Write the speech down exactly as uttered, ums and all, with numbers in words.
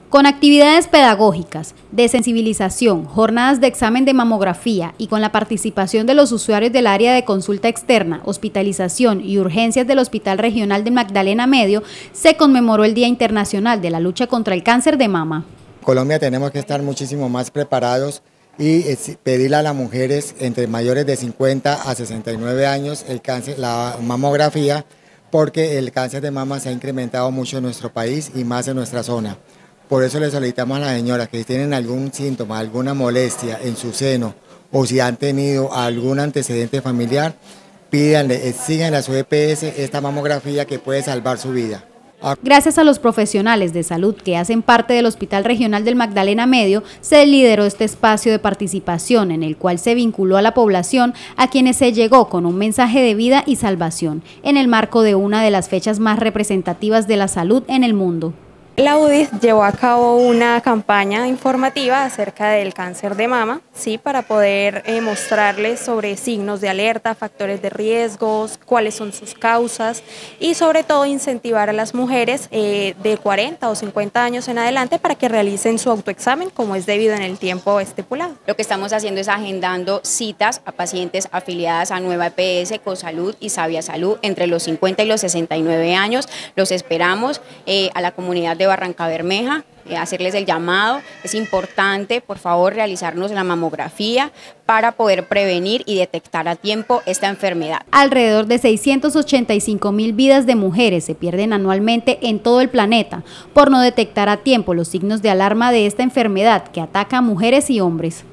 Con actividades pedagógicas, de sensibilización, jornadas de examen de mamografía y con la participación de los usuarios del área de consulta externa, hospitalización y urgencias del Hospital Regional de Magdalena Medio, se conmemoró el Día Internacional de la Lucha contra el Cáncer de Mama. En Colombia tenemos que estar muchísimo más preparados y pedirle a las mujeres entre mayores de cincuenta a sesenta y nueve años el cáncer, la mamografía, porque el cáncer de mama se ha incrementado mucho en nuestro país y más en nuestra zona. Por eso le solicitamos a las señoras que si tienen algún síntoma, alguna molestia en su seno o si han tenido algún antecedente familiar, pídanle, sigan a su E P S esta mamografía que puede salvar su vida. Gracias a los profesionales de salud que hacen parte del Hospital Regional del Magdalena Medio, se lideró este espacio de participación en el cual se vinculó a la población a quienes se llegó con un mensaje de vida y salvación en el marco de una de las fechas más representativas de la salud en el mundo. La U D I S llevó a cabo una campaña informativa acerca del cáncer de mama, sí, para poder eh, mostrarles sobre signos de alerta, factores de riesgos, cuáles son sus causas y sobre todo incentivar a las mujeres eh, de cuarenta o cincuenta años en adelante para que realicen su autoexamen como es debido en el tiempo estipulado. Lo que estamos haciendo es agendando citas a pacientes afiliadas a Nueva E P S, Cosalud y Sabia Salud entre los cincuenta y los sesenta y nueve años. Los esperamos eh, a la comunidad de Barranca Bermeja, eh, hacerles el llamado. Es importante, por favor, realizarnos la mamografía para poder prevenir y detectar a tiempo esta enfermedad. Alrededor de seiscientas ochenta y cinco mil vidas de mujeres se pierden anualmente en todo el planeta por no detectar a tiempo los signos de alarma de esta enfermedad que ataca a mujeres y hombres.